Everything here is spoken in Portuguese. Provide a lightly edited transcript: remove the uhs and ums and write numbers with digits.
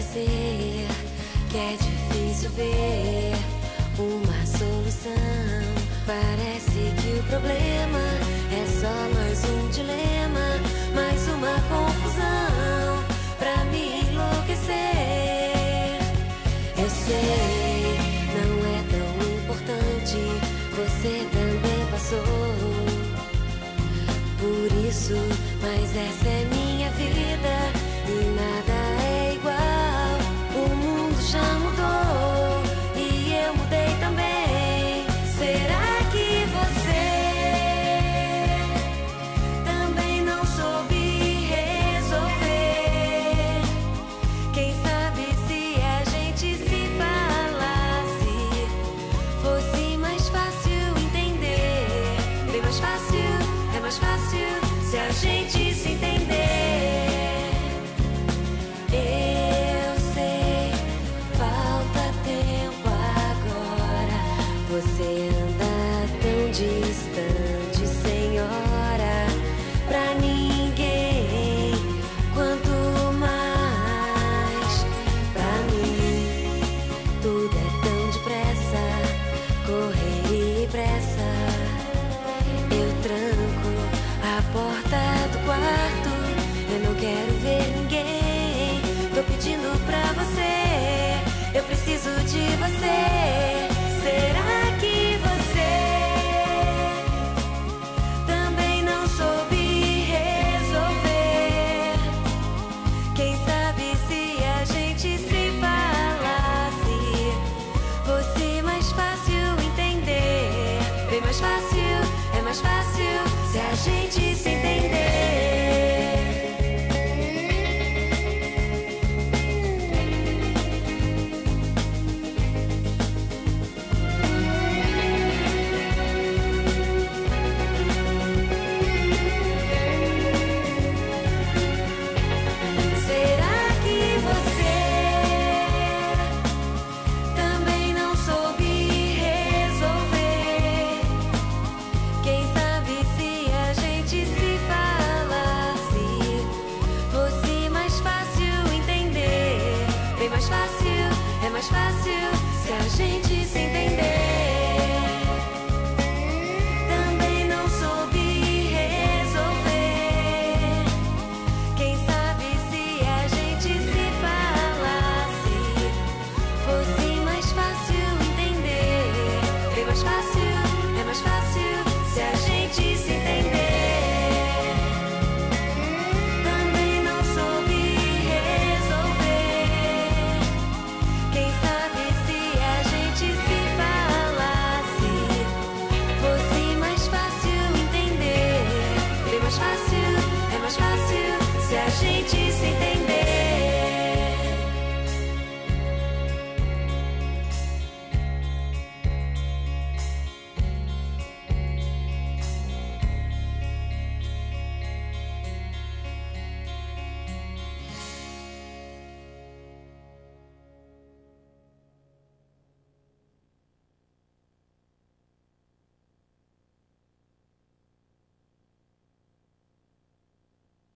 sei que é difícil ver uma solução. Parece que o problema é só mais um dilema, mais uma confusão pra me enlouquecer. Eu sei, não é tão importante, você também passou por isso, mas essa é minha vida e nada é igual. O mundo já mudou e eu mudei também. Será que você também não soube resolver? Quem sabe se a gente se falasse, fosse mais fácil entender. Bem mais fácil, é mais fácil se a gente se entender. Eu sei, falta tempo agora. Você anda tão distante, senhora, pra ninguém. Quanto mais pra mim, tudo é tão depressa, correria e pressa. Eu tranco a porta do quarto, eu não quero ver ninguém. Tô pedindo pra você, eu preciso de você. Será que você também não soube resolver? Quem sabe se a gente se falasse, fosse mais fácil entender. Bem mais fácil, é mais fácil se a gente se entender. Será que você também não soube resolver? Quem sabe se a gente se falasse, fosse mais fácil entender. Bem mais fácil, é mais fácil se a gente se entender.